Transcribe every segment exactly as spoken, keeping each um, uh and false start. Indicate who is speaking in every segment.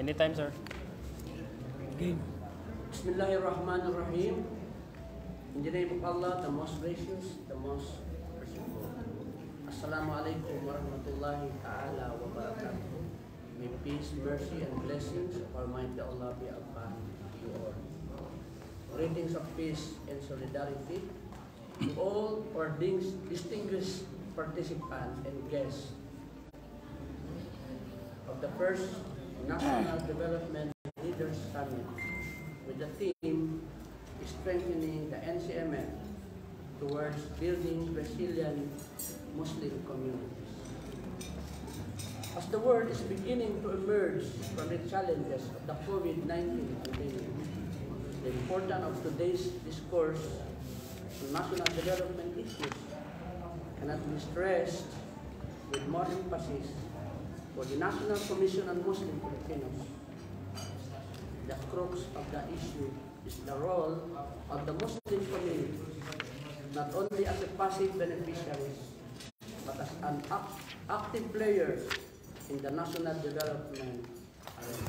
Speaker 1: Anytime, sir.
Speaker 2: Okay. Bismillahirrahmanirrahim. In the name of Allah, the most gracious, the most merciful. Assalamualaikum warahmatullahi ta'ala wa barakatuh. May peace, mercy, and blessings of Almighty Allah be upon you all. Greetings of peace and solidarity to all our distinguished participants and guests of the first National Development Leaders Summit with the theme strengthening the N C M N towards building resilient Muslim communities. As the world is beginning to emerge from the challenges of the COVID nineteen pandemic, the importance of today's discourse on national development issues cannot be stressed with more emphasis. For the National Commission on Muslim Filipinos, the crux of the issue is the role of the Muslim community, not only as a passive beneficiaries, but as an act active player in the national development arena.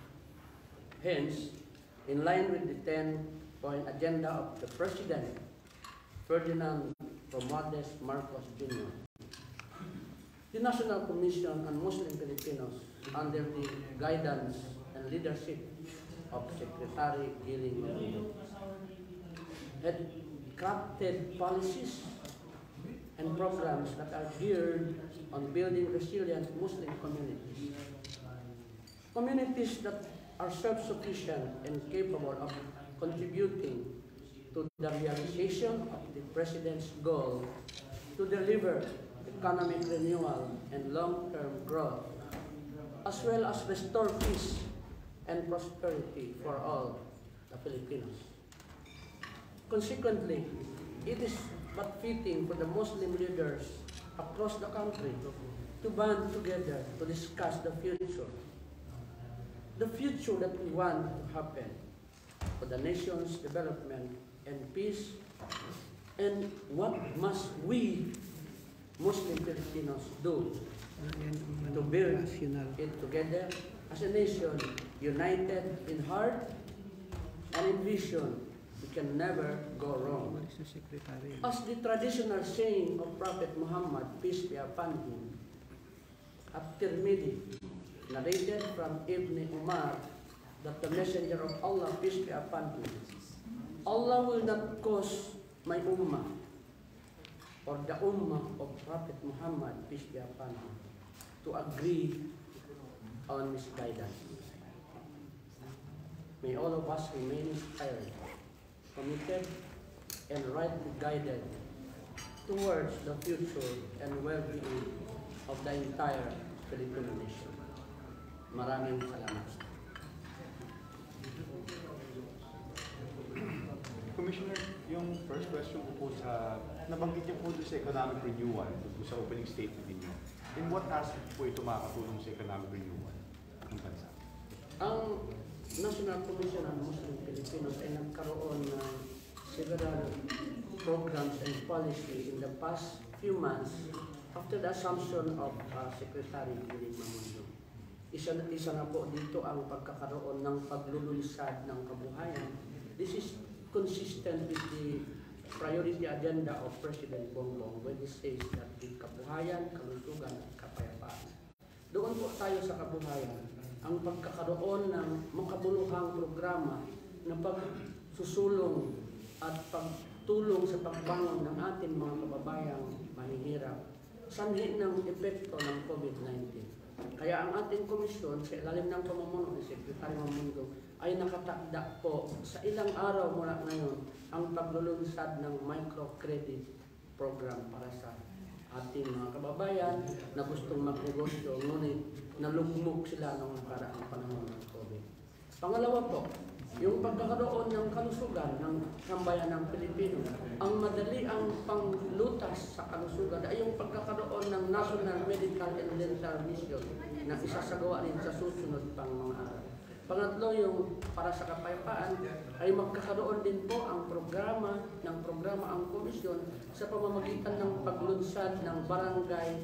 Speaker 2: Hence, in line with the ten-point agenda of the President, Ferdinand Romualdez Marcos Junior, the National Commission on Muslim Filipinos, under the guidance and leadership of Secretary Giling Mamundo, had crafted policies and programs that are geared on building resilient Muslim communities. Communities that are self-sufficient and capable of contributing to the realization of the President's goal to deliver economic renewal and long-term growth, as well as restore peace and prosperity for all the Filipinos. Consequently, it is but fitting for the Muslim leaders across the country to band together to discuss the future, the future that we want to happen for the nation's development and peace, and what must we Muslim Filipinos do to build it together as a nation united in heart and in vision. We can never go wrong. As the traditional saying of Prophet Muhammad, peace be upon him, at Tirmidhi, narrated from Ibn Umar, that the Messenger of Allah, peace be upon him, Allah will not cause my ummah or the ummah of Prophet Muhammad, peace be upon him, to agree on misguidance. May all of us remain inspired, committed, and rightly guided towards the future and well-being of the entire Filipino nation. Maraming salamat.
Speaker 3: Commissioner, yung first question ko po sa, nabanggit niyo po doon sa economic renewal, doon sa opening statement niyo. In what aspect po ito makakatulong sa economic renewal ng bansa?
Speaker 2: Ang National Commission on Muslim Filipinos ay nagkaroon ng several programs and policy in the past few months after the assumption of uh, Secretary Giling Mamundo. Isa, isa na po dito ang pagkakaroon ng paglulunsad ng kabuhayan. This is consistent with the priority agenda of President Bongbong when he says that the kabuhayan, kalusugan, at kapayapaan. Doon po tayo sa kabuhayan, ang pagkakaroon ng makabuluhang programa na pagsusulong at pagtulong sa pagbangon ng ating mga kababayang mahihirap, sanhi ng epekto ng COVID nineteen. Kaya ang ating komisyon sa ilalim ng pamumuno ni Secretary Mamundo ay nakatakda po sa ilang araw mula ngayon ang paglulunsad ng microcredit program para sa ating mga kababayan na gustong magnegosyo ngunit nalugmok sila noong nakaraang panahon ng COVID. Pangalawa po, yung pagkakaroon ng kalusugan ng sambayan ng Pilipino, ang madali ang panglutas sa kalusugan ay yung pagkakaroon ng National Medical and Dental Mission na isasagawa rin sa susunod pang mga araw. Pangatlo, yung para sa kapayapaan ay magkakaroon din po ang programa ng programa ang komisyon sa pamamagitan ng paglunsad ng barangay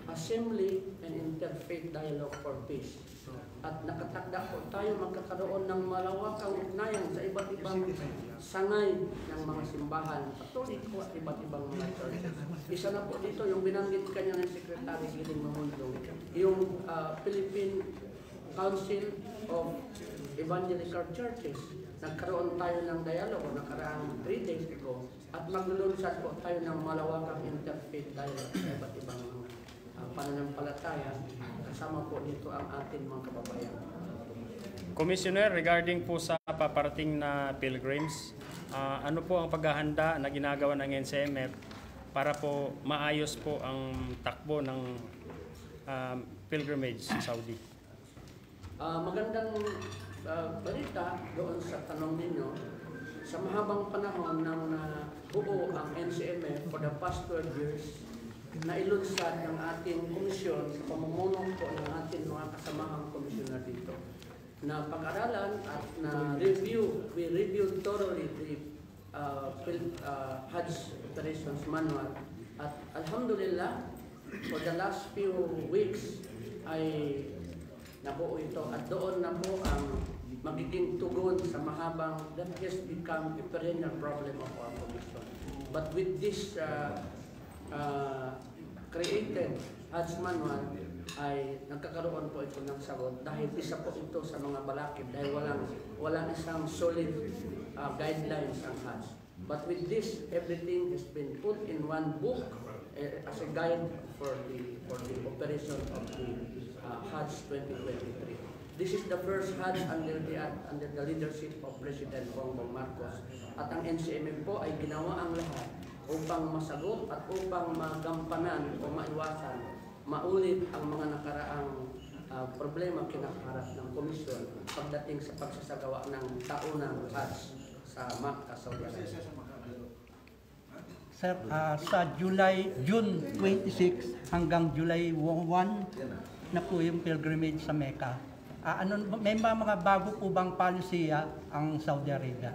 Speaker 2: Assembly and Interfaith Dialogue for Peace. At nakatakda po tayo magkakaroon ng malawakang ugnayan sa iba't ibang sangay ng mga simbahan, Katoliko at iba't ibang mga churches. Isa na po dito yung binanggit kanya ng Secretary Giling Mahundong, yung uh, Philippine Council of Evangelical Churches. Nagkaroon tayo ng dialogue nakaraang three days ago at maglulunsad po tayo ng malawakang interfaith dialogue sa iba't ibang mga uh, pananampalataya. Kasama po dito ang ating mga kababayan.
Speaker 1: Commissioner, regarding po sa paparating na pilgrims, uh, ano po ang paghahanda na ginagawa ng N C M F para po maayos po ang takbo ng uh, pilgrimage sa Saudi?
Speaker 2: Uh, magandang uh, balita doon sa tanong ninyo. Sa mahabang panahon nang nabuo ang N C M F for the past twelve years, nailunsad ng ating komisyon sa pamumuno po ng ating mga kasamahang komisyoner dito na pag-aralan at na review, we reviewed thoroughly the uh, uh, Hajj Operations Manual at alhamdulillah for the last few weeks ay nabuo ito at doon na po ang magiging tugon sa mahabang that has become a perennial problem of our commission. But with this uh, uh, created Hajj Manual ay nagkakaroon po ito ng sagot dahil isa po ito sa mga balakid dahil walang, walang isang solid uh, guidelines ang Hajj. But with this, everything has been put in one book uh, as a guide for the, for the operation of the uh, Hajj twenty twenty-three. This is the first Hajj under the, under the leadership of President Bongbong Marcos. At ang N C M M po ay ginawa ang lahat upang masagot at upang magampanan o maiwasan, maulit ang mga nakaraang uh, problema kinakaharap ng komisyon pagdating sa pagsasagawa ng taunang Hajj sa Makkah, Saudi Arabia.
Speaker 4: Sir, uh, sa July, June twenty-six hanggang July one na po yung pilgrimage sa Mecca. Uh, ano, may mga bago po bang policy uh, ang Saudi Arabia?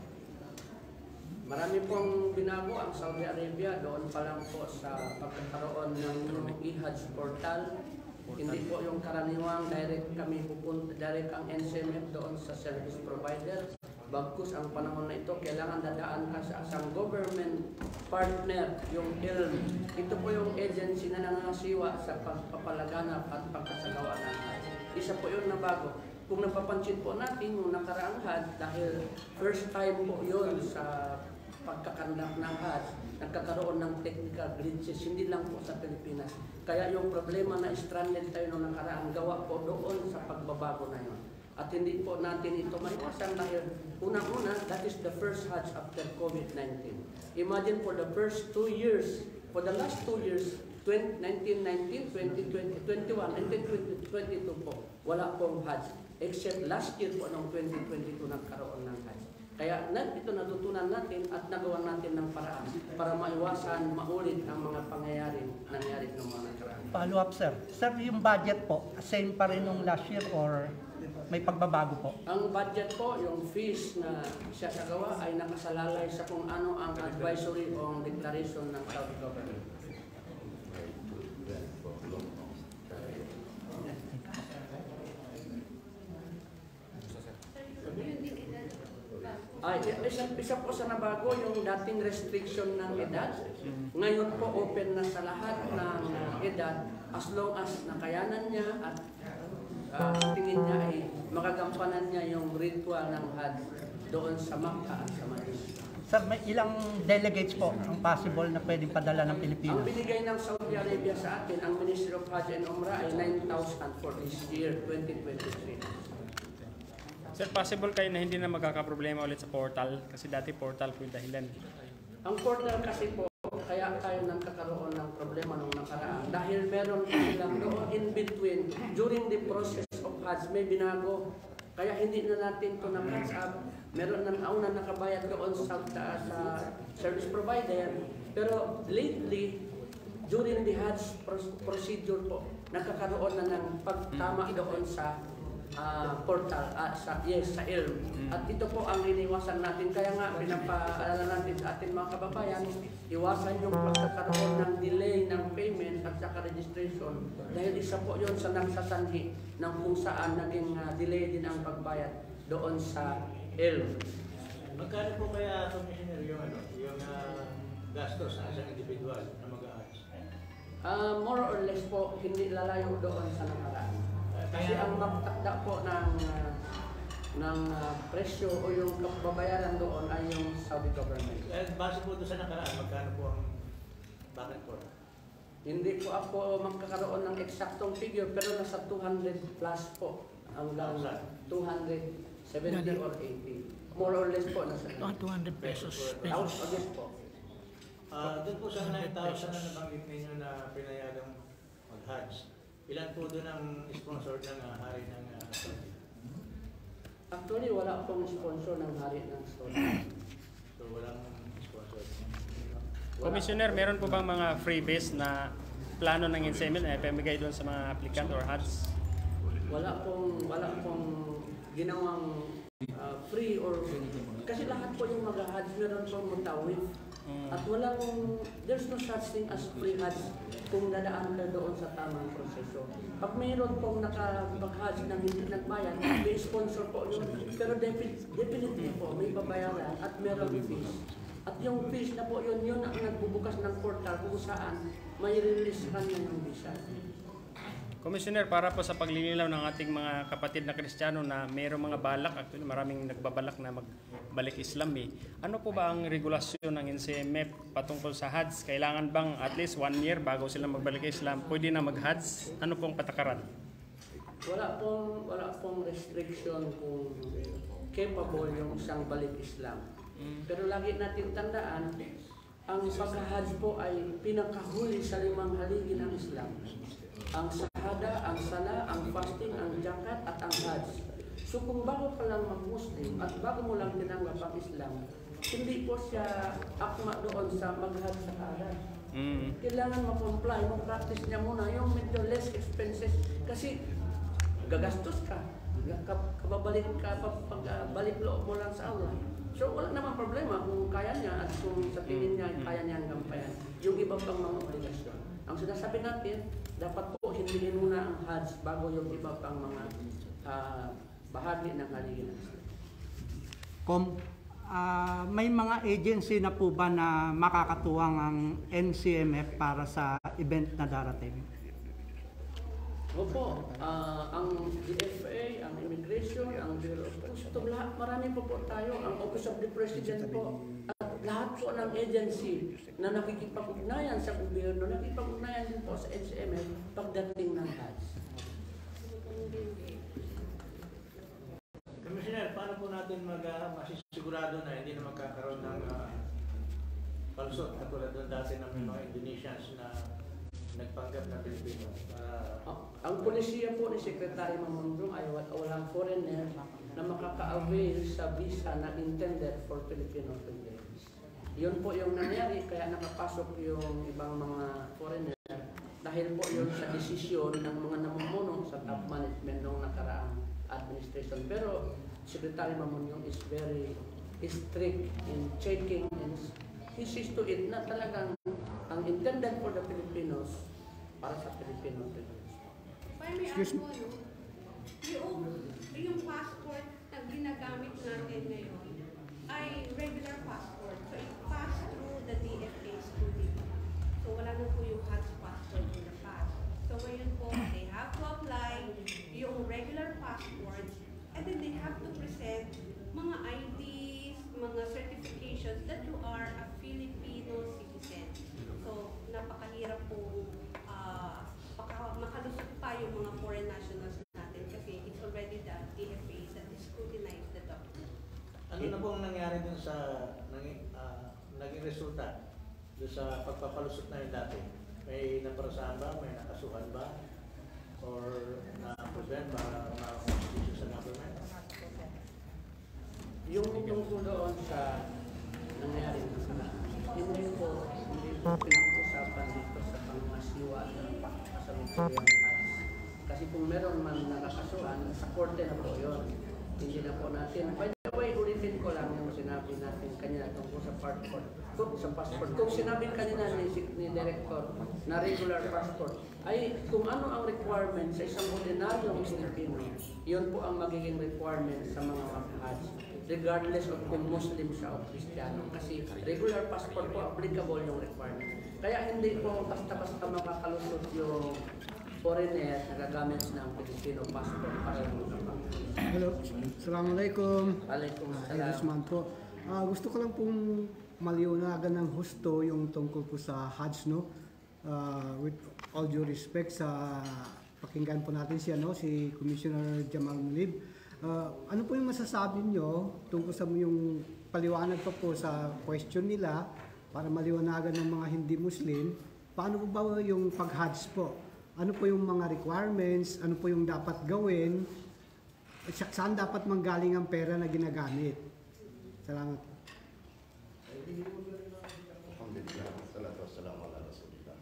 Speaker 2: Marami pong binago ang Saudi Arabia doon pa lang po sa pagkakaroon ng e-Hajj portal. Hindi po yung karaniwang direct kami pupunta, direct ang N C M F doon sa service provider. Bagkus ang panahon na ito, kailangan dadaan ka sa isang government partner, yung I L M. Ito po yung agency na nangasiwa sa pagpapalaganap at pagkasagawa ng Hajj. Isa po yun na bago. Kung napapansin po natin yung nakaraang Hajj, dahil first time po yun sa pagkakandak ng Hajj, nagkakaroon ng technical glitches, hindi lang po sa Pilipinas. Kaya yung problema na stranded tayo nung nakaraan, gawa po doon sa pagbabago na yun. At hindi po natin ito maiwasan dahil unang-una, that is the first Hajj after COVID nineteen. Imagine for the first two years, for the last two years, nineteen nineteen, twenty twenty, twenty-one, and then twenty twenty-two po, wala pong Hajj. Except last year po, noong twenty twenty-two, nagkaroon ng Hajj. Kaya ito natutunan natin at nagawa natin ng paraan para maiwasan, maulit ang mga pangyayari nangyari ng mga nakaraan.
Speaker 4: Follow up, sir. Sir, yung budget po, same pa rin nung last year or may pagbabago po?
Speaker 2: Ang budget po, yung fees na siya sagawa ay nakasalalay sa kung ano ang advisory o declaration ng Saudi government. Ay, isa, isa po sa nabago yung dating restriction ng edad. Ngayon po open na sa lahat ng edad as long as nakayanan niya at uh, tingin niya ay makagampanan niya yung ritual ng Hajj doon sa Makkah at sa Madinah.
Speaker 4: Sir, may ilang delegates po ang possible na pwedeng padala ng Pilipinas?
Speaker 2: Ang binigay ng Saudi Arabia sa atin, ang Ministry of Hajj and Umrah ay nine thousand for this year, twenty twenty-three.
Speaker 1: Sir, possible kayo na hindi na magkakaproblema ulit sa portal? Kasi dati portal po yung dahilan.
Speaker 2: Ang portal kasi po, kaya tayo nagkakaroon ng problema nung nakaraan. Dahil meron silang doon in between, during the process of Hajj, may binago. Kaya hindi na natin ito na-catch up. Meron na nauna nakabayad doon sa, sa service provider. Pero lately, during the Hajj procedure po, nakakaroon na ng pagtama doon sa ah, portal, ah, sa, yes, sa I L M. At ito po ang iniwasan natin. Kaya nga, pinapaalala natin sa ating mga kababayan, iwasan yung pagkakaroon ng delay ng payment at saka registration. Dahil isa po yun sa nagsasanhi ng kung saan naging uh, delay din ang pagbayad doon sa I L M.
Speaker 5: Magkano po kaya, Commissioner, yung, ano, yung uh, gastos sa isang individual na mag-a-arts?
Speaker 2: Uh, more or less po, hindi lalayo doon sa nakaraan. Kasi ang magtakda po ng, uh, ng uh, presyo o yung babayaran doon ay yung Saudi government.
Speaker 5: Eh, base po doon sa nakaraan, magkano po ang bakit po?
Speaker 2: Hindi po ako magkakaroon ng eksaktong figure pero nasa two hundred plus po hanggang two hundred seventy or eighty. More or less po nasa
Speaker 6: two hundred pesos.
Speaker 2: Out of this po.
Speaker 5: Uh, doon po sa nine thousand na nabanggit ninyo na pinayagang mag-Hajj, ilan po doon ang sponsor ng uh, hari ng uh, Saudi?
Speaker 2: Actually, wala pong sponsor ng hari ng Saudi.
Speaker 5: So walang sponsor.
Speaker 1: Commissioner, meron po bang mga freebies na plano ng N C M E na ipamigay doon sa mga applicant or H A D S?
Speaker 2: Wala pong, wala pong ginawang uh, free or kasi lahat po yung mag-H A D S meron pong mutawid. At walang, there's no such thing as free H A D S kung dadaan ka doon sa tamang proseso. Pag mayroon pong nakapag-H A D S na hindi nagbayad, may sponsor po yun. Pero definitely, definitely po, may babayaran at meron fees. At yung fees na po yun, yun ang nagbubukas ng portal kung saan may release kanya ng visa.
Speaker 1: Commissioner, para po sa paglilinaw ng ating mga kapatid na Kristiyano na mayroong mga balak, actually maraming nagbabalak na magbalik Islam eh. Ano po ba ang regulasyon ng N C M E P patungkol sa H A D S? Kailangan bang at least one year bago sila magbalik Islam, pwede na mag-H A D S? Ano pong patakaran?
Speaker 2: Wala pong, wala pong restriction kung capable yung isang balik Islam. Pero lagi natin tandaan, ang pag-H A D S po ay pinakahuli sa limang haligi ng Islam. Ang sahada, ang sala, ang fasting, ang zakat at ang Hajj. So kung bago ka lang mag-Muslim at bago mo lang tinanggap ang Islam, hindi po siya akma doon sa mag-Hajj sa kanan. Mm. Kailangan ma-comply, ma-practice niya muna yung medyo less expenses kasi gagastos ka. Kababalik ka, pagbalik loob mo lang sa Allah. So wala naman problema kung kaya niya at kung sa tingin niya kaya niya ang gampayan. Yung iba pang mga obligasyon. Ang sinasabi natin, dapat po hindihin muna ang Hajj bago yung iba pang mga uh, bahagi ng haligi ng Islam.
Speaker 4: Kung uh, may mga agency na po ba na makakatuwang ang N C M E P para sa event na darating?
Speaker 2: Opo, uh, ang D F A, ang Immigration, ang Bureau of Customs, lahat, marami po po tayo, ang Office of the President po, at lahat po ng agency na nakikipag-ugnayan sa gobyerno, nakikipag-ugnayan din po sa N C M E P pagdating ng Hajj.
Speaker 5: Commissioner, paano po natin mag, uh, masisigurado na hindi na magkakaroon ng uh, palusot katulad doon dati ng mga Indonesians na nagpanggap na Pilipino? Uh,
Speaker 2: oh, ang polisiya po ni Secretary Mamundong ay walang foreigner na makaka-avail sa visa na intended for Filipino residents. Yun po yung nangyari, kaya nakapasok yung ibang mga foreigner dahil po yun sa desisyon ng mga namumuno sa top management ng nakaraang administration. Pero Secretary Mamundong is very strict in checking and he sees to it na talagang ang intended for the Filipinos para sa Filipino residents.
Speaker 7: Excuse me. Yung, yung passport na ginagamit natin ngayon ay regular passport. So it passed through the D F A studio. So wala na po yung Hajj passport in the past. So ngayon po, they have to apply yung regular passport and then they have to present mga I Ds, mga certifications that you are a Filipino citizen. So napakahirap po uh, makalusot pa yung mga foreign nationals natin kasi it's already the D F A that scrutinize the document.
Speaker 5: Ano na pong nangyari dun sa naging, uh, naging resulta dun sa pagpapalusot na yun dati? May naparasahan ba? May nakasuhan ba? Or na-prevent ba na-constitution sa government?
Speaker 2: Yung tungkol doon sa nangyari na sana, hindi po, hindi po pinag-usapan dito sa pangmasiwa ng pagkasalukuyan ng Hajj. Kasi kung meron man nakakasuhan, sa korte na po yun. Hindi na po natin. By the way, ulitin ko lang yung sinabi natin kanina tungkol sa passport. Kung sa passport, kung sinabi kanina ni, ni Director na regular passport, ay kung ano ang requirement sa isang ordinaryong Filipino, yun po ang magiging requirement sa mga mag-Hajj, regardless of kung Muslim siya o Kristiyano. Kasi regular passport po, applicable yung requirement. Kaya hindi po basta-basta makakalusot yung foreigner na gagamit ng Filipino passport para lang magkapag.
Speaker 6: Hello, Assalamualaikum.
Speaker 2: Alaikum
Speaker 6: Ah,
Speaker 2: salam.
Speaker 6: Usman po. Ah, gusto ko lang pong maliwanagan ng husto yung tungkol po sa Hajj, no? Ah, with all due respect sa pakinggan po natin siya, no? Si Commissioner Jamal Mulib. Ah, ano po yung masasabi nyo tungkol sa yung paliwanag pa po sa question nila para maliwanagan ng mga hindi Muslim? Paano po ba yung pag-Hajj po? Ano po yung mga requirements? Ano po yung dapat gawin? Sa- Saan dapat manggaling ang pera na ginagamit? Salamat.
Speaker 8: Alhamdulillah, salatu wassalamu ala rasulillah.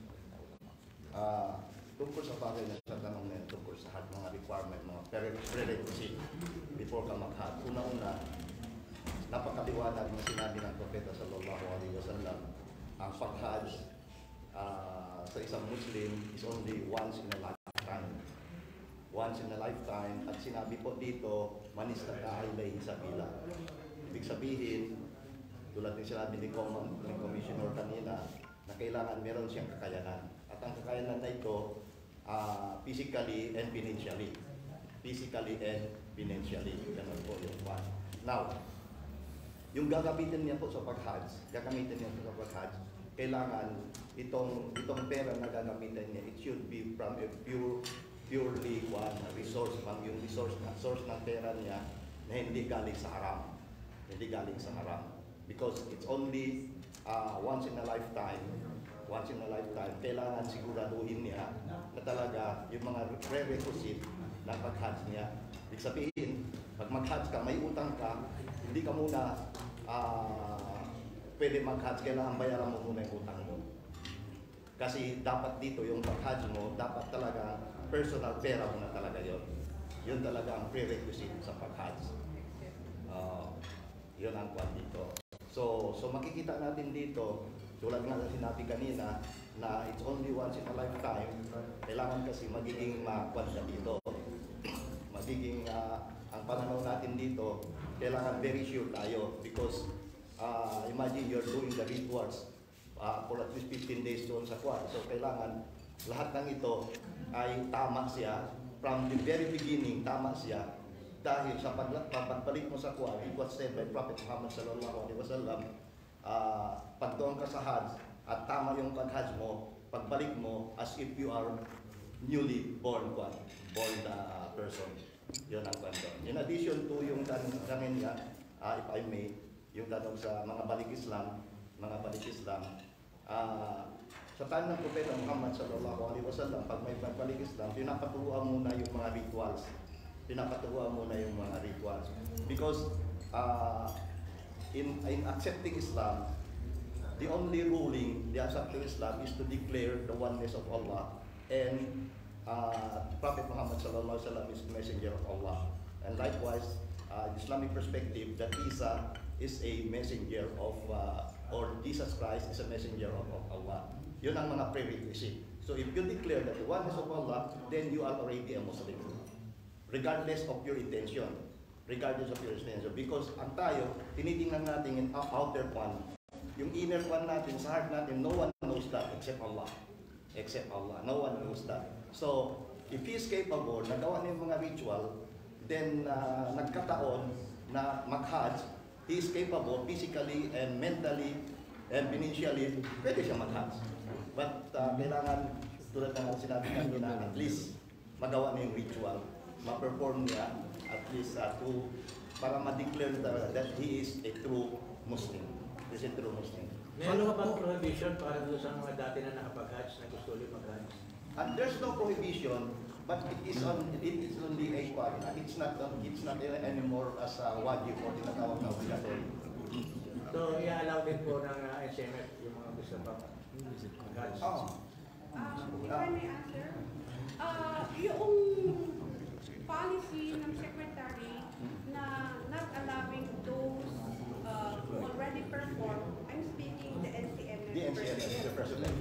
Speaker 8: Ah, tungkol sa bagay na sa tanong na yun, tungkol sa hard mga requirement, mga pre- prerequisite before ka mag-hajj. Una-una, napakaliwanag na sinabi ng Propeta sallallahu alaihi wasallam, ang pag-hajj ah, sa isang Muslim is only once in a lifetime. Once in a lifetime, at sinabi po dito, manis na kailay sa bila. Ibig sabihin, tulad ng sinabi ni, Com- ni Commissioner kanina, na kailangan meron siyang kakayanan. At ang kakayanan na ito, uh, physically and financially. Physically and financially. Ganun po yung one. Now, yung gagamitin niya po sa pag-Hajj, gagamitin niya po sa pag-Hajj, kailangan itong, itong pera na gagamitin niya, it should be from a pure purely one resource, from yung resource na source ng pera niya na hindi galing sa haram. Hindi galing sa haram. Because it's only uh, once in a lifetime, once in a lifetime, kailangan siguraduhin niya na talaga yung mga prerequisite ng pag-Hajj niya. Ibig sabihin, pag mag-Hajj ka, may utang ka, hindi ka muna uh, pwede mag-Hajj, kailangan bayaran mo muna yung utang mo. Kasi dapat dito yung pag-Hajj mo, dapat talaga personal pera mo na talaga yun. Yun talaga ang prerequisite sa pag-Hajj. Uh, yun ang kwan dito. So, so makikita natin dito, tulad nga na sinabi kanina, na it's only once in a lifetime, kailangan kasi magiging makwan siya dito. Magiging, uh, ang pananaw natin dito, kailangan very sure tayo because uh, imagine you're doing the rituals uh, for at least fifteen days doon sa kwan. So, kailangan lahat ng ito ay tama siya. From the very beginning, tama siya. Dahil sa pagbalik mo sa Quran, it was said by Prophet Muhammad sallallahu alaihi wasallam, uh, pag doon ka sa Hajj at tama yung pag-Hajj mo, pagbalik mo as if you are newly born Quran, born uh, person. Yun ang kwento. In addition to yung tanong niya, uh, if I may, yung tanong sa mga balik Islam, mga balik Islam, uh, sa time ng Propeta Muhammad sallallahu alaihi wasallam, pag may pagbalik Islam, pinapaturuan muna yung mga rituals. Pinapaturuan muna yung mga rituals. Because uh, in, in accepting Islam, the only ruling, the accepting Islam is to declare the oneness of Allah. And uh, Prophet Muhammad sallallahu alaihi wasallam is the messenger of Allah. And likewise, uh, Islamic perspective, that Isa is a messenger of, uh, or Jesus Christ is a messenger of, of Allah. Yun ang mga prerequisite. So if you declare that the oneness of Allah, then you are already a Muslim. Regardless of your intention. Regardless of your intention. Because ang tayo, tinitingnan natin yung outer one. Yung inner one natin, sa heart natin, no one knows that except Allah. Except Allah. No one knows that. So, if He is capable, nagawa niya yung mga ritual, then uh, nagkataon na mag-Hajj, He is capable physically and mentally and financially, pwede siya mag-Hajj. But uh, kailangan, tulad ng sinabi kanina, at least magawa niya yung ritual, ma-perform niya, at least uh, to, para ma-declare that he is a true Muslim. He is a true Muslim.
Speaker 5: Meron ba bang prohibition para doon sa mga dati na nakapag-Hajj na gusto ulit mag-Hajj?
Speaker 8: And there's no prohibition, but it is on it is only a part. It's not it's not anymore as a wajib or tinatawag na obligatory.
Speaker 5: So, i-allow din po ng uh, S M F yung mga gusto pa mag-Hajj.
Speaker 8: Oh.
Speaker 7: Um, if I may answer, uh, yung policy ng secretary na not allowing those uh, who already perform, I'm speaking the N C M M.
Speaker 8: The N C M M, the president.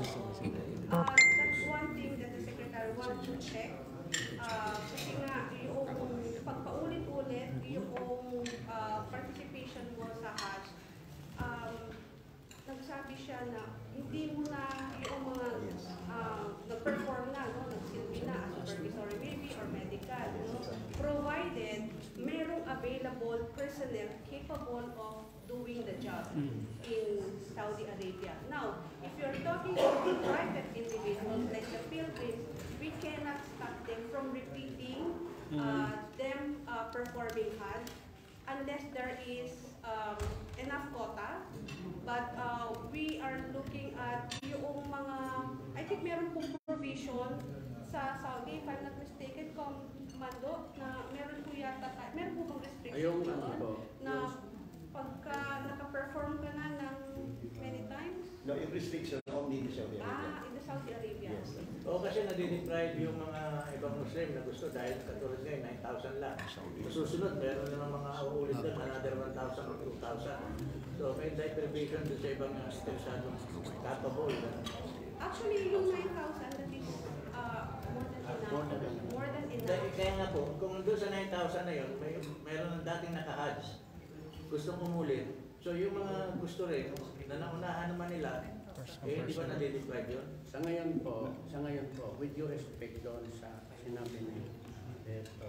Speaker 7: Uh, that's one thing that the secretary wants to check. Uh, kasi nga, yung pagpaulit-ulit, yung uh, participation mo sa Hajj, um, nagsabi siya na hindi mo na yung mga uh, nag-perform na, no? Nagsilbi na as supervisory maybe or medical, no? Provided merong available personnel capable of doing the job in Saudi Arabia. Now, if you're talking about private individuals like the pilgrims, we cannot stop them from repeating uh, them uh, performing Hajj unless there is um, enough quota. But uh, we are looking at yung mga, I think meron pong provision sa Saudi, if I'm not mistaken, Mando, na meron po yata, meron po bang restriction
Speaker 2: Ayong ano po,
Speaker 7: na pagka naka-perform ka na ng many times?
Speaker 8: No, yung restriction only in Saudi Arabia.
Speaker 7: Ah, in the Saudi Arabia.
Speaker 8: Yes.
Speaker 5: O kasi nadideprive yung mga ibang Muslim na gusto dahil katulad ngayon, nine thousand lang. Susunod, meron naman mga uulit doon, another one thousand or two thousand. So may deprivation doon sa ibang interesadong capable.
Speaker 7: Actually, yung nine thousand, that is uh, more than enough. More than enough.
Speaker 5: Dahil kaya nga po, kung doon sa nine thousand na yun, may, meron ng dating naka-Hajj, gustong umulit. So yung mga gusto rin, na naunahan naman nila, eh di ba nadideprive yun?
Speaker 2: sa ngayon po, sa ngayon po, with due respect doon sa sinabi ni Beto,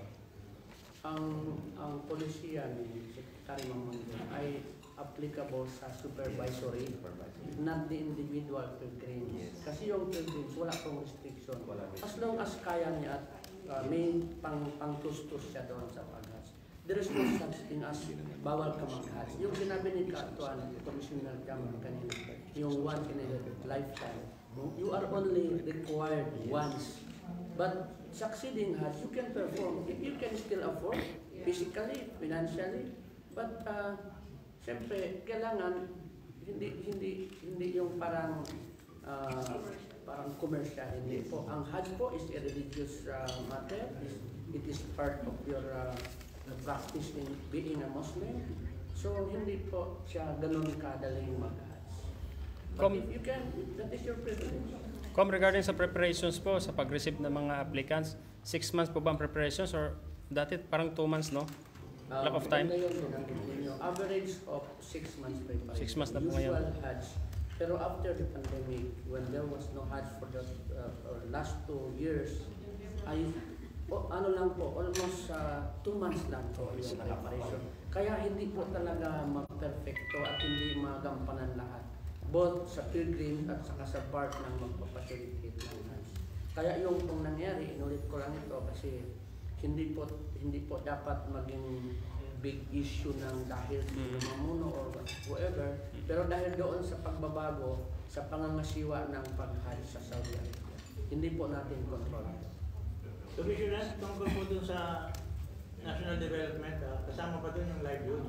Speaker 2: ang ang polisiya ni Secretary Mamundo ay applicable sa supervisory, not the individual pilgrims. Kasi yung pilgrims, wala pong restriction. As long as kaya niya at uh, may pang pangtustos siya doon sa pag-Hajj. There is no such thing as bawal ka mag-Hajj. Yung sinabi ni Katuan, Commissioner Jamal kanina, yung once in a lifetime, you are only required once. But succeeding Hajj, you can perform. If you can still afford, physically, financially, but uh, siyempre, kailangan hindi hindi hindi yung parang uh, parang commercial, hindi po. Ang Hajj po is a religious uh, matter. It is part of your uh, practice in being a Muslim. So hindi po siya ganun kadaling mag-Hajj. But
Speaker 1: Com-
Speaker 2: if you can, that is your privilege.
Speaker 1: Com, regarding sa preparations po, sa pag-receive ng mga applicants, six months po ba ang preparations or dati parang two months, no?
Speaker 2: Uh,
Speaker 1: Lack of time?
Speaker 2: Ngayon, ninyo, average of six months preparation.
Speaker 1: Six months na po ngayon.
Speaker 2: Usual Hajj. Pero after the pandemic, when there was no Hajj for the uh, for last two years, ay oh, ano lang po, almost uh, two months lang po yung preparation. Kaya hindi po talaga mag-perfecto at hindi magampanan lahat. Both sa pilgrim at saka sa part ng magpapacilitate ng Hajj. Kaya yung kung nangyari, inulit ko lang ito kasi hindi po hindi po dapat maging big issue ng dahil sa mamuno or whoever, pero dahil doon sa pagbabago sa pangangasiwa ng pag-Hajj sa Saudi Arabia, hindi po natin kontrol.
Speaker 5: Commissioner, tungkol po dun sa national development, uh, kasama pa dun yung livelihood,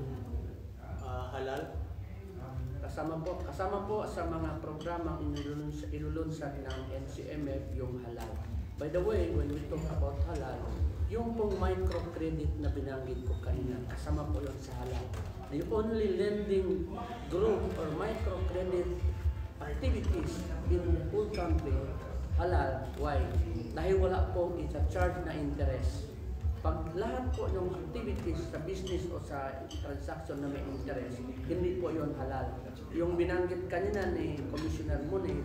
Speaker 5: uh, halal?
Speaker 2: Kasama po, kasama po sa mga programang inilulunsad, ilulunsad ng N C M F yung halal. By the way, when we talk about halal, yung pong microcredit na binanggit ko kanina, kasama po yun sa halal. The only lending group or microcredit activities in the whole country, halal. Why? Dahil wala pong isa-charge na interest. Pag lahat po ng activities sa business o sa transaction na may interest, hindi po yun halal. Yung binanggit kanina ni Commissioner Muni,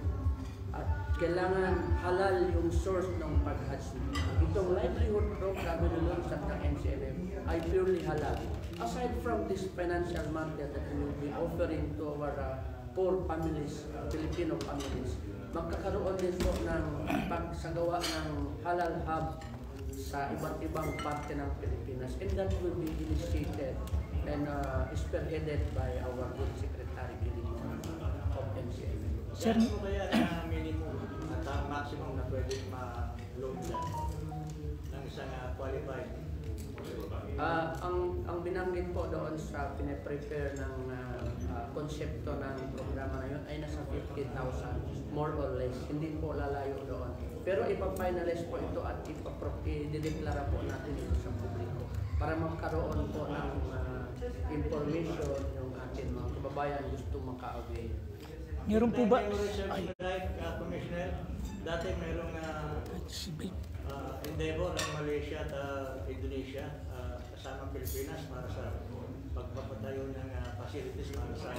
Speaker 2: at kailangan halal yung source ng pag-Hajj. Itong livelihood program na sa N C M M ay purely halal. Aside from this financial matter that we will be offering to our uh, poor families, uh, Filipino families, magkakaroon din po ng pagsagawa ng halal hub sa iba't ibang parte ng Pilipinas, and that will be initiated and uh, spearheaded by our good Secretary Billy of N C M M.
Speaker 5: Sir, ano kaya na minimum at uh, maximum na pwede ma-loan dyan ng isang uh, qualified
Speaker 2: Ah, ang ang binanggit po doon sa pine-prepare ng ah, ah, konsepto ng programa na yun ay nasa fifty thousand, more or less. Hindi po lalayo doon. Pero ipa-finalize po ito at ipapro-i-deklara po natin ito sa publiko para magkaroon po ng ah, information yung ating mga kababayan gusto maka-avail.
Speaker 9: Meron po ba?
Speaker 5: Ay. Like, uh, Commissioner, dati merong uh, uh, endeavor ng Malaysia at uh, Indonesia uh, kasama Pilipinas para sa pagpapatayo ng uh, facilities para sa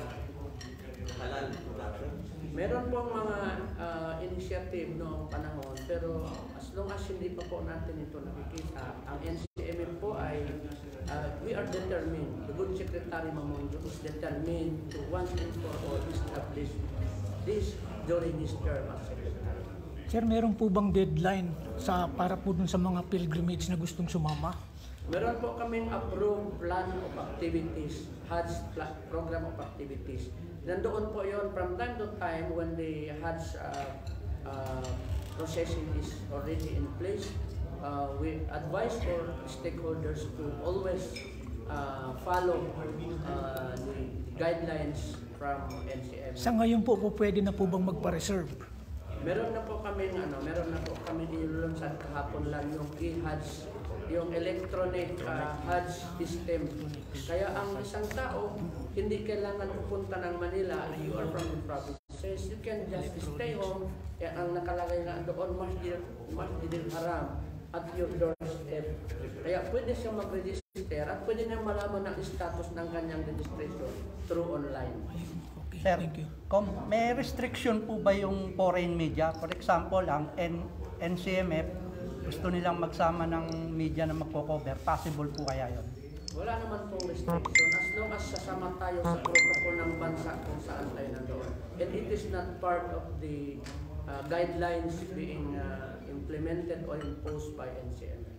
Speaker 5: halal production.
Speaker 2: Meron pong mga uh, initiative noong panahon, pero as long as hindi pa po natin ito nakikita, ang N C M M po ay uh, we are determined, the good Secretary Mamondo is determined to once and for all establish this during his term as Secretary.
Speaker 9: Sir, meron po bang deadline sa para po dun sa mga pilgrimage na gustong sumama?
Speaker 2: Meron po kaming approved plan of activities, Hajj pla- program of activities. Nandoon po yon from time to time when the Hajj uh, uh, processing is already in place. Uh, we advise for stakeholders to always uh, follow uh, the guidelines from N C M.
Speaker 9: Sa ngayon po, po pwede na po bang magpa-reserve?
Speaker 2: Meron na po kami ano, meron na po kami nilulunsad kahapon lang yung e-Hajj, yung electronic uh, Hajj system. Kaya ang isang tao, hindi kailangan pupunta ng Manila. If you are from the provinces, you can just stay home. Eh, ang nakalagay nga doon, Masjid, Masjidil Haram at your doorstep. Kaya pwede siyang mag-register at pwede niyang malaman ang status ng kanyang registration through online.
Speaker 4: Sir, kung may restriction po ba yung foreign media? For example, ang N C M F, gusto nilang magsama ng media na magko-cover. Possible po kaya yun?
Speaker 2: Wala naman pong restriction as long as sasama tayo sa protocol ng bansa kung saan tayo nandoon. And it is not part of the uh, guidelines being uh, implemented or imposed by N C M.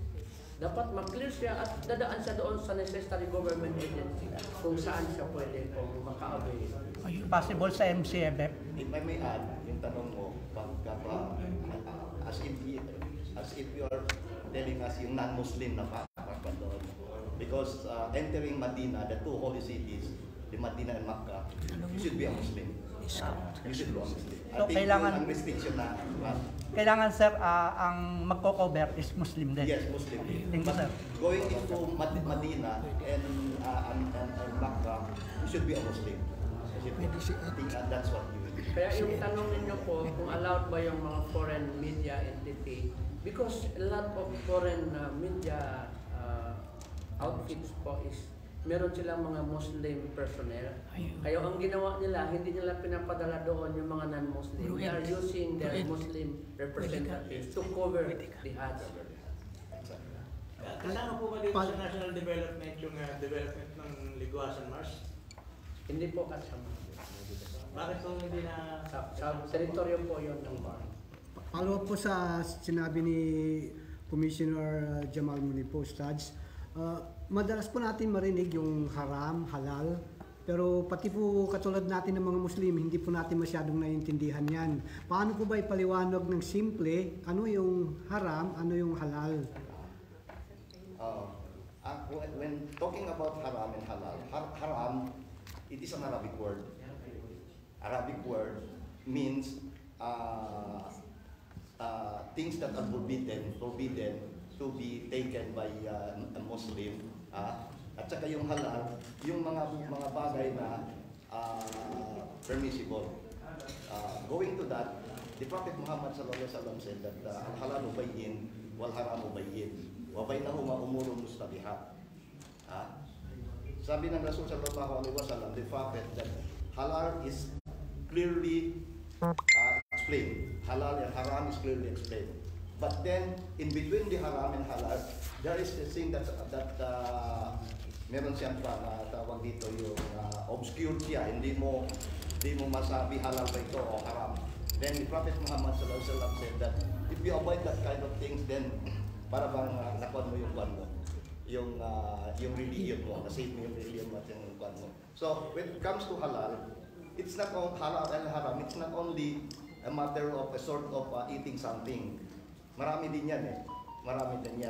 Speaker 2: Dapat mag-clear siya at dadaan siya doon sa necessary government agency kung saan siya pwede kung maka-avail.
Speaker 4: Possible sa M C M F?
Speaker 8: If I may add, yung tanong mo, pagka ba, as if, as if you are telling us yung non-Muslim na pa doon. Because uh, entering Medina, the two holy cities, the Medina and Makkah, you should be a Muslim. You should be a Muslim. I
Speaker 4: So,
Speaker 8: think
Speaker 4: kailangan-
Speaker 8: yun ang restriction na. Uh,
Speaker 4: Kailangan, sir, ah, ang magko-cover is Muslim din.
Speaker 8: yes, Muslim.
Speaker 4: Thank you,
Speaker 8: But
Speaker 4: sir.
Speaker 8: going into Mad- Medina and, uh, and, and, and Makkah, you should be a Muslim. I think uh, that's what you will.
Speaker 2: Kaya yung tanong ninyo po kung allowed ba yung mga foreign media entity, because a lot of foreign uh, media uh, outfits po is meron silang mga Muslim personnel. Kaya ang ginawa nila, hindi nila pinapadala doon yung mga non-Muslim. They are using their Muslim representatives to cover the Hajj.
Speaker 5: Kasama po ba dito sa national development yung uh, development ng Liguasan Mars?
Speaker 2: Hindi po kasama.
Speaker 5: Bakit po hindi na...
Speaker 2: Sa, sa teritoryo po yun ng bar.
Speaker 6: Follow up po sa sinabi ni Commissioner Jamal Munipo, Stads. Uh, madalas po natin marinig yung haram, halal, pero pati po katulad natin ng mga Muslim, hindi po natin masyadong naiintindihan yan. Paano po ba ipaliwanag ng simple, ano yung haram, ano yung halal?
Speaker 8: Uh, uh, when, when talking about haram and halal, har- haram, it is an Arabic word. Arabic word means uh, uh, things that are forbidden, forbidden to be taken by uh, a Muslim. Uh, at saka yung halal, yung mga mga bagay na uh, permissible. Uh, going to that, the Prophet Muhammad sallallahu alaihi wasallam said that uh, al-halal bayyin wal haram bayyin wa bainahuma umurun mustabihat. Uh, sabi ng Rasul sallallahu alaihi wasallam, the Prophet, that halal is clearly uh, explained. Halal and haram is clearly explained. But then, in between the haram and halal, there is this thing that, that uh, meron siyang pa na tawag dito yung uh, obscure siya. Hindi mo, hindi mo masabi halal ba ito o haram. Then the Prophet Muhammad sallallahu alaihi wasallam said that if you avoid that kind of things, then para bang uh, nakuha mo yung kwan mo. Yung, uh, yung religion mo, nasave mo yung religion mo at yung kwan mo. So, when it comes to halal, it's not only halal and haram, it's not only a matter of a sort of uh, eating something. Marami din yan eh. Marami din yan.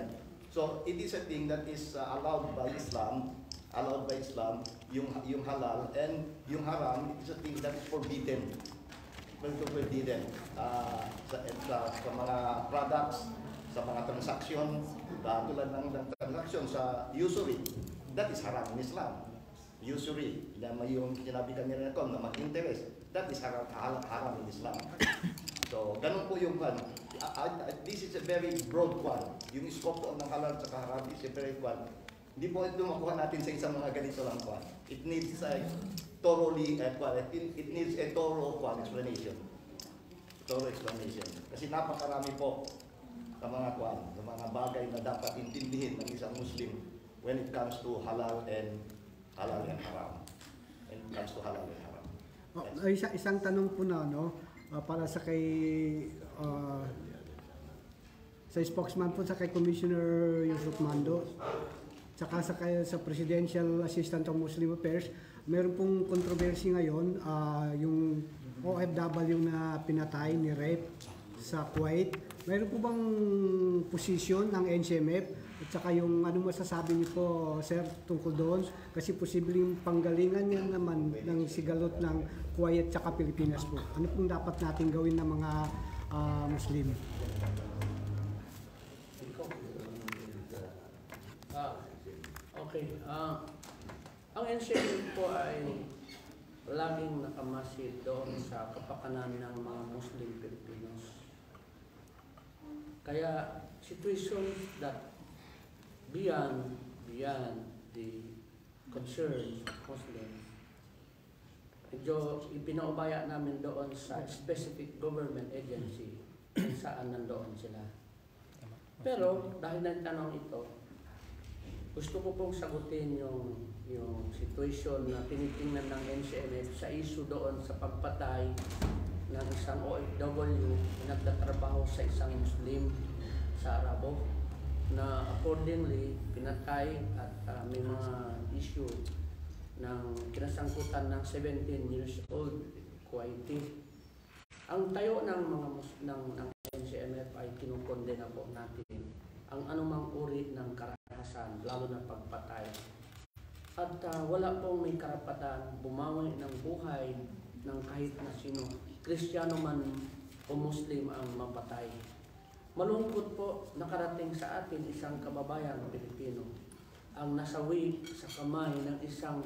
Speaker 8: So it is a thing that is uh, allowed by Islam, allowed by Islam, yung, yung halal, and yung haram is a thing that is forbidden. Forbidden uh, sa, sa, sa mga products, sa mga transaksyon, uh, tulad ng, ng transaksyon sa usury, that is haram in Islam. Usury, na may yung sinabi kanina ko na mag-interest, that is haram, haram in Islam. So, ganun po yung kan. Uh, uh, this is a very broad one. Yung scope po ng halal at haram is a very broad. Hindi po ito makuha natin sa isang mga ganito lang po. It needs a thoroughly, uh, it, it needs a thorough one explanation. Thorough explanation. Kasi napakarami po sa mga kwan, sa mga bagay na dapat intindihin ng isang Muslim when it comes to halal and halal and haram. When it comes to halal and haram.
Speaker 6: Oh, isa, isang tanong po na, no? Uh, para sa kay uh, sa spokesman po sa kay Commissioner Yusuf Mando, saka sa kay sa Presidential Assistant on Muslim Affairs, meron pong controversy ngayon, uh, yung O F W na pinatay ni rape sa Kuwait. Meron po bang posisyon ng N C M F? At saka yung ano masasabi niyo po, sir, tungkol doon? Kasi posibleng panggalingan yan naman ng sigalot ng Kuwait at Pilipinas po. Ano pong dapat natin gawin ng mga uh, Muslim?
Speaker 2: Uh, okay. Uh, ang N C M F po ay laging nakamasid doon sa kapakanan ng mga Muslim Filipinos. Kaya situations that beyond beyond the concerns of Muslims, medyo ipinaubaya namin doon sa specific government agency kung saan nandoon sila. Pero dahil ng tanong ito, gusto ko pong sagutin yung yung situation na tinitingnan ng N C M F sa issue doon sa pagpatay ng isang O F W na nagtatrabaho sa isang Muslim sa Arabo na accordingly pinatay at uh, may mga issue ng kinasangkutan ng seventeen years old Kuwaiti. Ang tayo ng mga ng, ng N C M F ay kinukondena po natin ang anumang uri ng karahasan, lalo na pagpatay. At uh, wala pong may karapatan bumawi ng buhay ng kahit na sino, Kristiyano man o Muslim ang mapatay. Malungkot po nakarating sa atin isang kababayan Pilipino ang nasawi sa kamay ng isang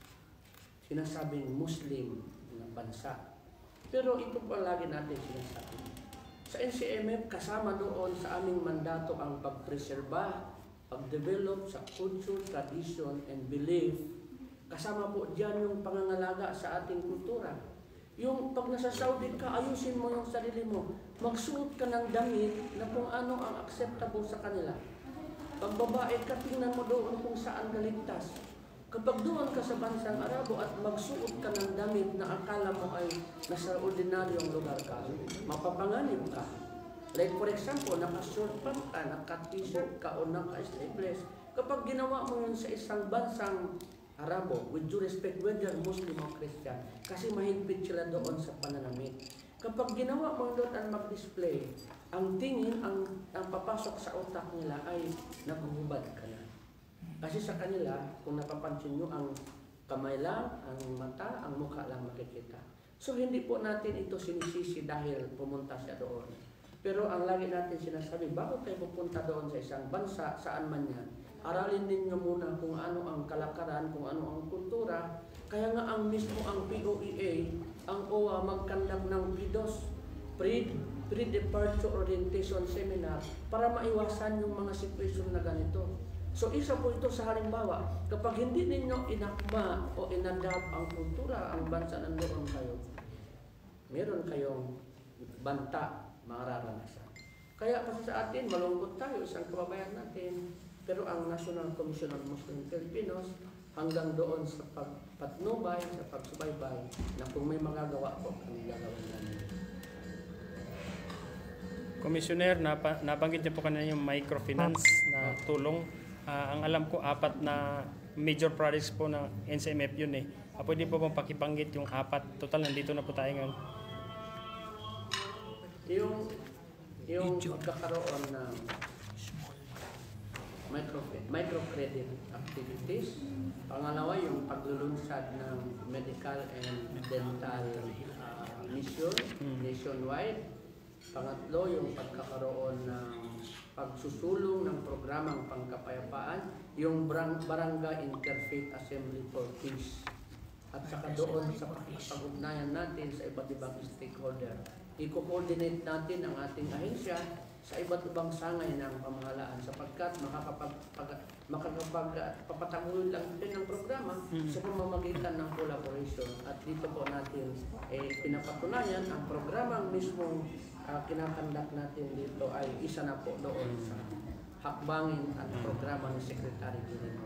Speaker 2: sinasabing Muslim na bansa. Pero ito po lagi natin sinasabi. Sa N C M F, kasama doon sa aming mandato ang pagpreserba, pag-develop sa culture, tradition, and belief. Kasama po dyan yung pangangalaga sa ating kultura. Yung pag nasa Saudi ka, ayusin mo yung sarili mo. Magsuot ka ng damit na kung ano ang acceptable sa kanila. Pag babae ka, tingnan mo doon kung saan galigtas. Kapag doon ka sa bansang Arabo at magsuot ka ng damit na akala mo ay nasa ordinaryong lugar ka, mapapanganib ka. Like for example, naka-short pant ka, naka-t-shirt ka o naka-sleeveless. Kapag ginawa mo yun sa isang bansang Arabo, with due respect whether Muslim o Christian, kasi mahigpit sila doon sa pananamit. Kapag ginawa mo doon ang mag-display, ang tingin, ang, ang papasok sa utak nila ay naguhubad ka na. Kasi sa kanila, kung napapansin nyo, ang kamay lang, ang mata, ang mukha lang makikita. So hindi po natin ito sinisisi dahil pumunta siya doon. Pero ang lagi natin sinasabi, bago tayo pupunta doon sa isang bansa, saan man yan, aralin ninyo muna kung ano ang kalakaran, kung ano ang kultura. Kaya nga ang mismo ang P O E A, ang O W A magkandak ng P D O S, Pre-Departure Orientation Seminar, para maiwasan yung mga sitwasyon na ganito. So isa po ito sa halimbawa, kapag hindi ninyo inakma o inadapt ang kultura, ang bansa nandoon kayo, meron kayong banta mararanasan. Kaya kasi sa atin, malungkot tayo, isang kababayan natin, pero ang National Commission on Muslim Filipinos, hanggang doon sa pagpatnubay, sa pagsubaybay, na kung may magagawa po, kami gagawin namin.
Speaker 1: Commissioner, napa, nabanggit niyo po kanina yung microfinance na tulong. Uh, ang alam ko, apat na major projects po ng N C M F yun eh. Uh, pwede po bang pakibanggit yung apat? Total, nandito na po tayo ngayon.
Speaker 2: Yung, yung pagkakaroon ng micro, microcredit activities. Pangalawa, yung paglulunsad ng medical and dental uh, mission nationwide. Pangatlo, yung pagkakaroon ng pagsusulong ng programang pangkapayapaan, yung Barangay Interfaith Assembly for Peace. At saka doon sa pag-ugnayan natin sa iba't ibang stakeholder. I-coordinate natin ang ating ahensya sa iba't ibang sangay ng pamahalaan sapagkat makakapagpapataguloy lang din ng programa sa pamamagitan ng collaboration. At dito po natin eh, pinapatunayan ang programang mismong uh, kinakandak natin dito ay isa na po doon sa hakbangin at programa ni Secretary Guillermo.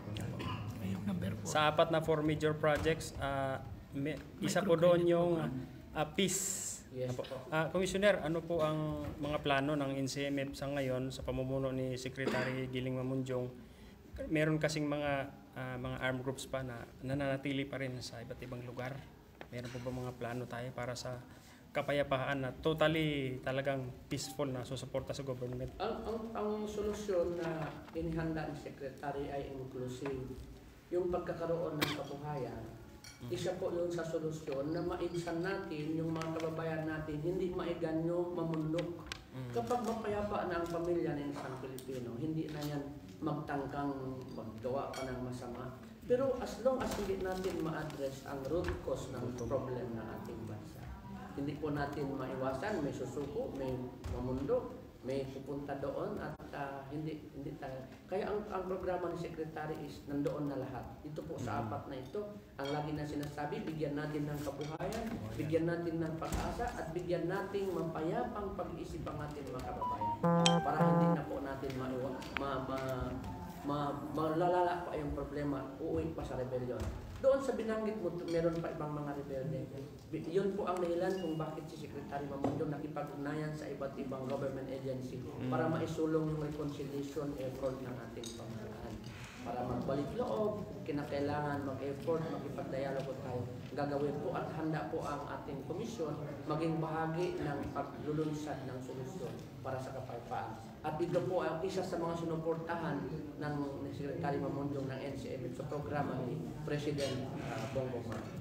Speaker 1: Sa apat na four major projects, uh, may, isa po doon yung uh, peace.
Speaker 2: Yes.
Speaker 1: Uh, Commissioner, ano po ang mga plano ng N C M F sa ngayon sa pamumuno ni Secretary Giling Mamunjong? Meron kasing mga uh, mga armed groups pa na nananatili pa rin sa iba't ibang lugar. Meron po ba mga plano tayo para sa kapayapaan na totally talagang peaceful na susuporta sa government?
Speaker 2: Ang, ang, ang solusyon na inihanda ni Secretary ay inclusive. Yung pagkakaroon ng kabuhayan, isa po yun sa solusyon na mainsan natin yung mga kababayan natin hindi maiganyo, mamundok. Kapag mapayapa na ang pamilya ng isang Pilipino, hindi na yan magtangkang maggawa pa ng masama. Pero as long as hindi natin ma-address ang root cause ng problem ng ating bansa, hindi po natin maiwasan, may susuko, may mamundok, may pupunta doon at uh, hindi hindi tayo. Kaya ang, ang programa ni Secretary is nandoon na lahat. Ito po sa apat na ito, ang lagi na sinasabi, bigyan natin ng kabuhayan, bigyan natin ng pag-asa at bigyan natin mapayapang pag-iisip ang ating mga kababayan. Para hindi na po natin maiwa, ma, ma, ma, malalala pa yung problema, uuwi pa sa rebellion. Doon sa binanggit mo, meron pa ibang mga rebelde. Yun po ang dahilan kung bakit si Secretary Mamunjong nakipag-ugnayan sa iba't ibang government agency para maisulong yung reconciliation effort ng ating pamahalaan. Para magbalik loob, kinakailangan mag-effort, makipag-dialogo tayo. Gagawin po at handa po ang ating komisyon maging bahagi ng paglulunsad ng solusyon para sa kapayapaan. At ito po ang isa sa mga sinuportahan ng Secretary Mamunjong ng N C M F sa programa ni President uh, Bongbong Marcos.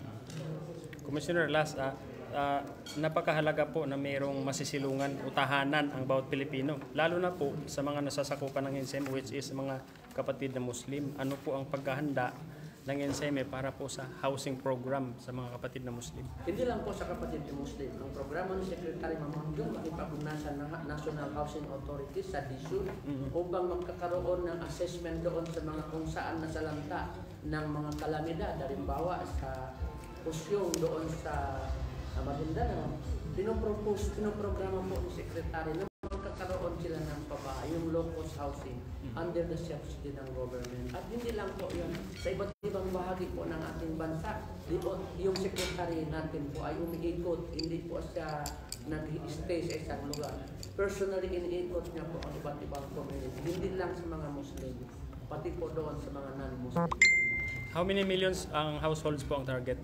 Speaker 1: Commissioner, last, uh, uh, napakahalaga po na mayroong masisilungan o tahanan ang bawat Pilipino. Lalo na po sa mga nasasakupan ng N C M F, which is mga kapatid na Muslim. Ano po ang paghahanda ng N C M F para po sa housing program sa mga kapatid na Muslim?
Speaker 2: Hindi lang po sa kapatid na Muslim. Ang programa ni Secretary Mamunjong makipag-ugnayan ng National Housing Authority sa D S U mm-hmm. upang magkakaroon ng assessment doon sa mga kung saan nasalanta ng mga kalamidad. Halimbawa sa Pusyong doon sa uh, Maguindanao, pinopropose, pinoprograma po ni Secretary na magkakaroon sila ng pabahay, yung low-cost housing under the subsidy ng government. At hindi lang po yun, sa iba't ibang bahagi po ng ating bansa, yung Secretary natin po ay umiikot, hindi po siya nag-stay sa isang lugar. Personally, iniikot niya po ang iba't ibang community, hindi lang sa mga Muslim, pati po doon sa mga non-Muslim.
Speaker 1: How many millions ang households po ang target?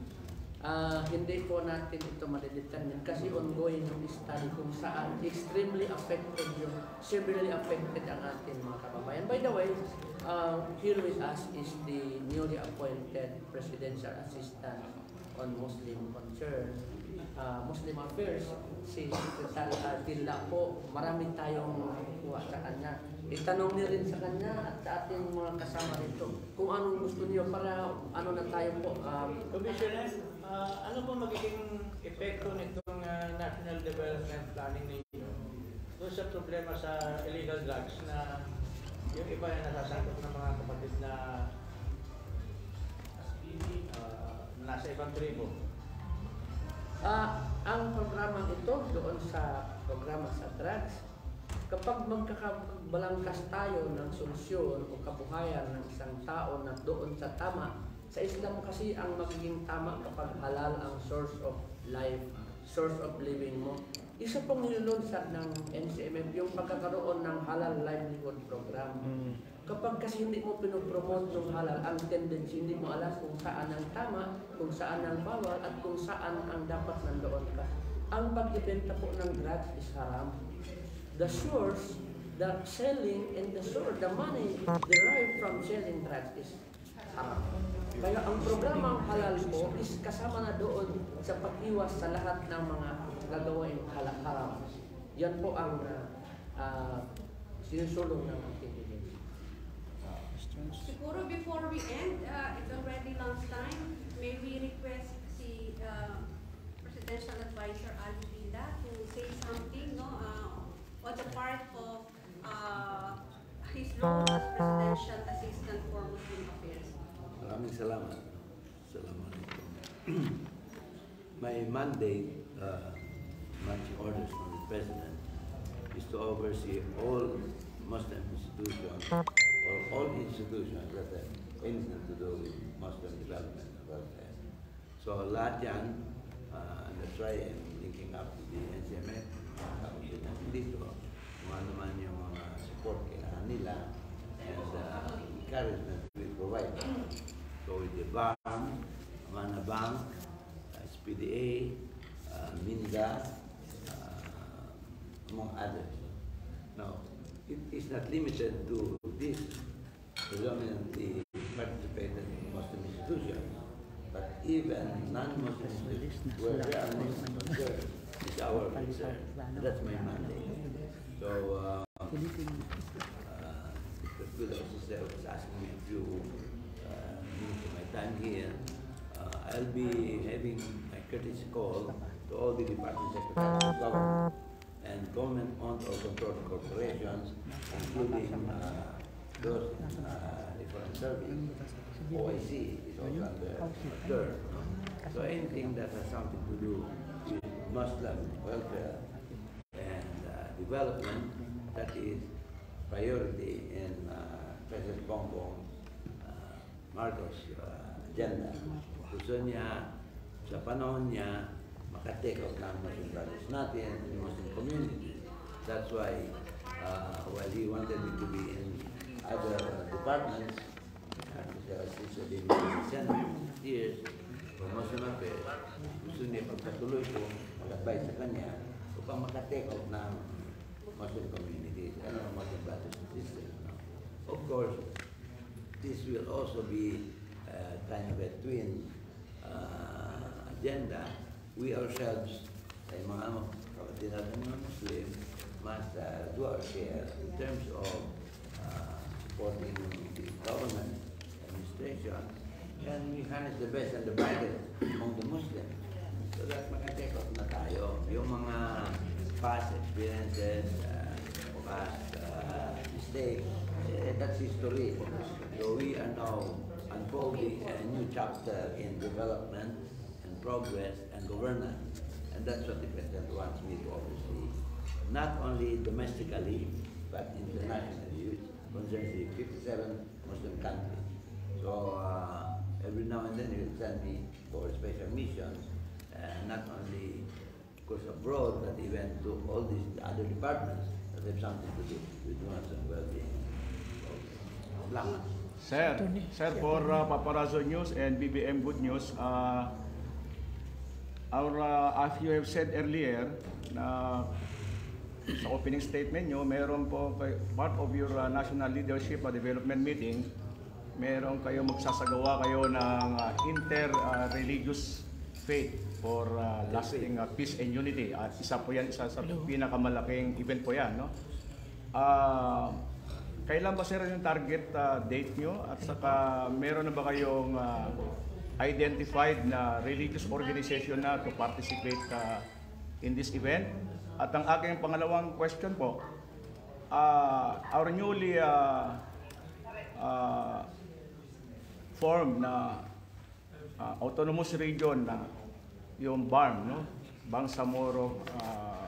Speaker 2: Uh, hindi po natin ito madidetermine kasi ongoing yung study kung saan extremely affected yung severely affected ang ating mga kababayan. By the way, uh, here with us is the newly appointed Presidential Assistant on Muslim Concern, uh, Muslim Affairs, si Secretary Ardila po. Marami tayong kuha sa kanya. Itanong niyo rin sa kanya at sa ating mga kasama rito kung anong gusto niyo para ano na tayo po. Um,
Speaker 5: Commissioner, uh, ano po magiging epekto nitong uh, National Development Planning ninyo doon sa problema sa illegal drugs na yung iba ay nasasangkot ng mga kapatid na uh, nasa ibang tribo?
Speaker 2: Uh, ang programa ito doon sa programa sa drugs, kapag magkakabalangkas tayo ng solusyon o kabuhayan ng isang tao na doon sa tama, sa Islam kasi ang magiging tama kapag halal ang source of life, source of living mo. Isa pong nilulunsad ng N C M F yung pagkakaroon ng halal livelihood program. Mm. Kapag kasi hindi mo pinopromote yung halal, ang tendency hindi mo alam kung saan ang tama, kung saan ang bawal, at kung saan ang dapat nandoon ka. Ang pagbibenta po ng drugs is haram. The source, the selling and the source, the money derived from selling drugs is haram. Kaya ang programang halal po is kasama na doon sa pag-iwas sa lahat ng mga gagawin haram. Yan po ang uh, uh, sinusulong ng ating agency.
Speaker 7: Siguro before we end, uh, it's already lunchtime, may we request si uh, Presidential Advisor Ali Vida to say something, no, uh, on the part of uh, his role as Presidential Assistant for Muslim Affairs.
Speaker 10: Maraming salamat. Assalamualaikum. My mandate, uh, marching orders from the President, is to oversee all Muslim institutions or all institutions that have anything to do with Muslim development and welfare. So lahat yan, uh, and that's why I'm linking up to the N C M F, kapatid natin dito, kung ano man yung mga support kailangan nila, and uh, encouragement we provide. So with the B A M, Amana Bank, S P D A, uh, MINDA, uh, among others. Now, it is not limited to this predominantly participated in Muslim institutions, but even non-Muslim institutions, where there are Muslims concerned, is our concern. That's my mandate. So, uh, uh, Mister Philip was asking me a few uh, minutes of my time here. Uh, I'll be having a courtesy call to all the department secretaries of government and government-owned or controlled corporations, including uh, those uh, different service. O I C is also under third. So anything that has something to do with Muslim welfare and uh, development, that is priority in uh, President Bongbong uh, Marcos uh, agenda. Gusto niya, sa panahon niya, makatake out ng Muslim brothers natin, in Muslim community. That's why, uh, while he wanted me to be in other departments, uh, since I've been in the Senate years for Muslim affairs, gusto niya pagpatuloy ko, mag-advise sa kanya, upang makatake out ng Muslim communities and Muslim brothers and sisters. No? Of course, this will also be uh, kind of a twin uh, agenda. We ourselves, ay mga kapatid natin mga Muslim, must uh, do our share in terms of uh, supporting the government administration, and we harness the best and the brightest among the Muslims so that makatake out na tayo yung mga past experiences, uh, past uh, mistakes, eh, that's history. So we are now unfolding a new chapter in development and progress and governance, and that's what the President wants me to oversee, not only domestically but internationally, which concerns the fifty-seven Muslim countries. So uh, every now and then he will send me for special missions, uh, not only of course abroad, but even to all these other departments that have something to do with Muslim well-being. Salamat.
Speaker 3: Sir, sir, for uh, Paparazzo News and B B M Good News, uh, our, uh, as you have said earlier, na sa opening statement nyo, meron po part of your uh, National Leadership uh, Development Meeting, meron kayo magsasagawa kayo ng uh, inter-religious uh, faith for uh, lasting uh, peace and unity. At isa po yan, isa sa pinakamalaking event po yan. No? Uh, kailan ba sir yung target uh, date nyo? At saka meron na ba kayong uh, identified na religious organization na to participate uh, in this event? At ang aking pangalawang question po, uh, our newly uh, uh, formed na uh, autonomous region na yung B A R M, no? Bangsamoro uh,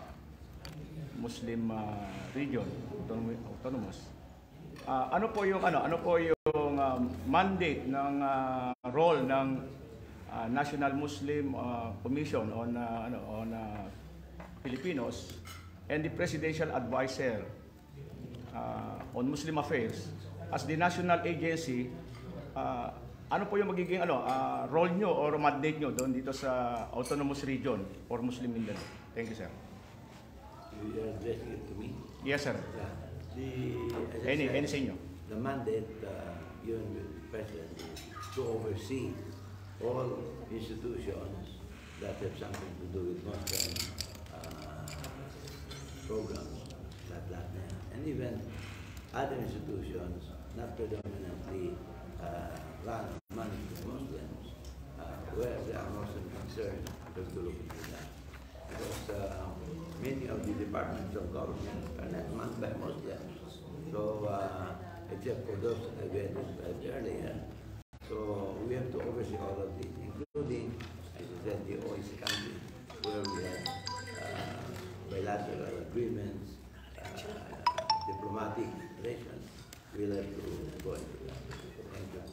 Speaker 3: Muslim uh, Region, autonomous. Uh, ano po yung ano, ano po yung uh, mandate ng uh, role ng uh, National Muslim uh, Commission on uh, ano on uh, Filipinos and the Presidential Advisor uh, on Muslim Affairs as the national agency? Uh, ano po yung magiging ano uh, role nyo or mandate nyo doon dito sa autonomous region for Muslim Mindanao? Thank you, sir.
Speaker 10: You are addressing it to me?
Speaker 3: Yes, sir.
Speaker 10: Yeah. The, as I
Speaker 3: Any,
Speaker 10: said,
Speaker 3: any sa inyo?
Speaker 10: the mandate uh, given with the President is to oversee all institutions that have something to do with Muslim uh, programs like that, and even other institutions not predominantly uh, run money to Muslims, uh, where there are Muslim concerns, we have to look into that. Because uh, many of the departments of government are not run by Muslims. So, uh, except for those that we had described earlier, so we have to oversee all of these, including, as I said, the O I C countries, where we have uh, bilateral agreements, uh, diplomatic relations. We'll have to go into that. Thank you.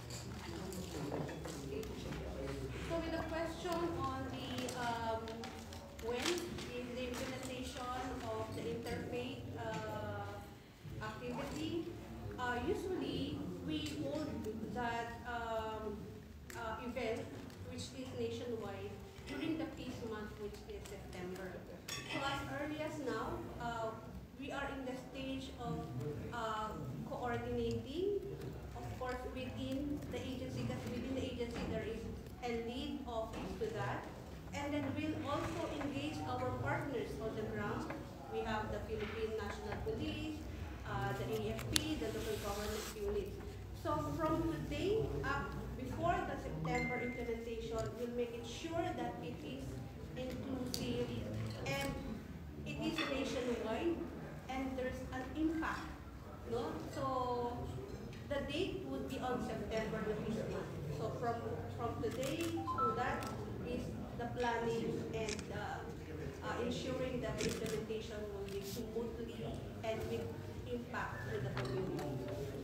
Speaker 7: So with the question on the um, when is the implementation of the interfaith uh, activity, uh, usually we hold that um, uh, event, which is nationwide, during the peace month, which is September. So as early as now, uh, we are in the stage of uh, coordinating, of course, within the agency, because within the agency there is a lead office to that. And then we'll also engage our partners on the ground. We have the Philippine National Police, uh, the A F P, the local government units. So from today up, before the September implementation, we'll make it sure that it is inclusive and it is nationwide and there's an impact. No? So the date would be on September the fifteenth. So from from today to that is the planning and uh, uh, ensuring that the implementation will be smoothly and with impact to the community.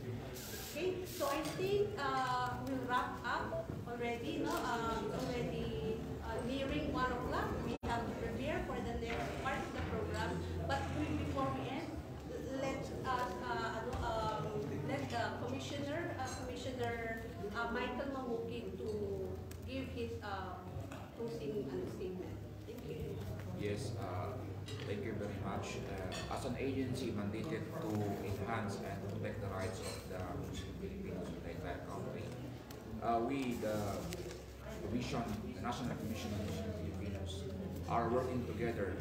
Speaker 7: Okay, so I think uh, we'll wrap up already. No, uh, it's already uh, nearing one o'clock. We have to prepare for the next part of the program. But we, before we end, let us uh, ano, um, let the commissioner, uh, Commissioner uh, Michael Mamuki, to give his uh, closing uh, statement. Thank you.
Speaker 11: Yes, uh, thank you very much. Uh, as an agency mandated to enhance and protect the rights of the Muslim Filipinos in the entire country, uh, we, the Commission, the National Commission on Muslim Filipinos, are working together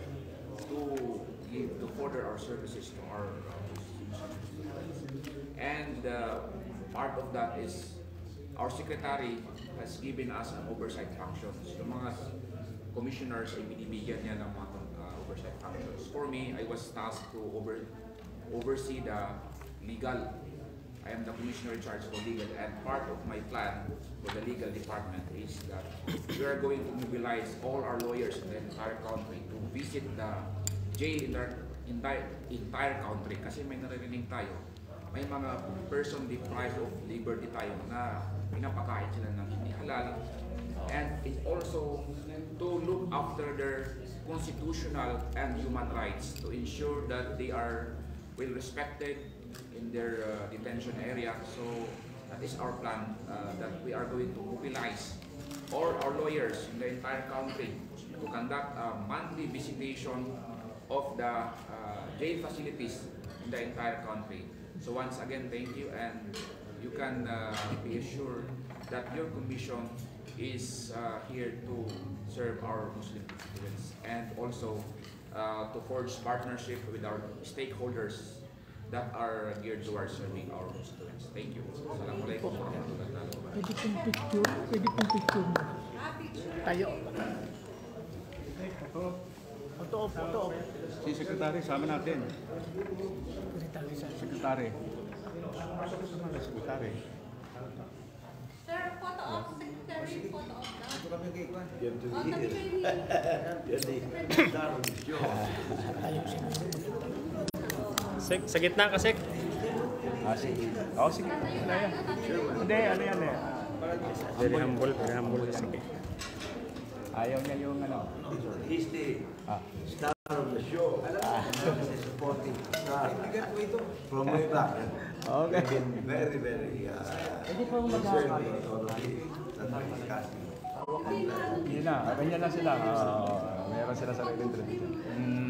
Speaker 11: to give, to further our services to our uh, Muslims. And uh, part of that is our secretary has given us an oversight functions. Yung mga commissioners ay binibigyan niya ng mga uh, oversight functions. For me, I was tasked to over, oversee the legal. I am the commissioner in charge for legal, and part of my plan for the legal department is that we are going to mobilize all our lawyers in the entire country to visit the jail in the entire, entire country. Kasi may naririnig tayo, may mga person deprived of liberty tayo na pinapakain sila ng hindi halal. And it's also to look after their constitutional and human rights, to ensure that they are well respected in their uh, detention area. So that is our plan, uh, that we are going to mobilize all our lawyers in the entire country to conduct a monthly visitation of the uh, jail facilities in the entire country. So once again, thank you, and you can uh, be assured that your commission is uh, here to serve our Muslim constituents, and also uh, to forge partnership with our stakeholders that are geared towards serving our constituents. Thank you. Assalamualaikum warahmatullahi wabarakatuh.
Speaker 9: Pwede pong picture, pwede pong picture mo. Tayo. Photo op, photo op.
Speaker 3: Si Secretary, sama natin. Secretary. Secretary.
Speaker 7: Sir, photo op, secretary, photo op na.
Speaker 10: You have to
Speaker 7: Oh,
Speaker 10: hear.
Speaker 7: tabi kayo ni-
Speaker 10: You're the star of the show.
Speaker 1: Sek, sa gitna ka, Sek.
Speaker 3: Ah, sige. Oh, sige. Ano yan? Hindi, ano yan eh.
Speaker 1: Very humble, very humble ka, Sek.
Speaker 3: Ayaw niya yung ano.
Speaker 10: He's the
Speaker 3: Ah.
Speaker 10: star of the show. He's a supporting star from way back.
Speaker 3: Okay.
Speaker 10: He's been very, very uh, concerned with all of this that we're discussing.
Speaker 3: Hindi na, kanya na sila. Uh, meron sila sa tradition. Mm.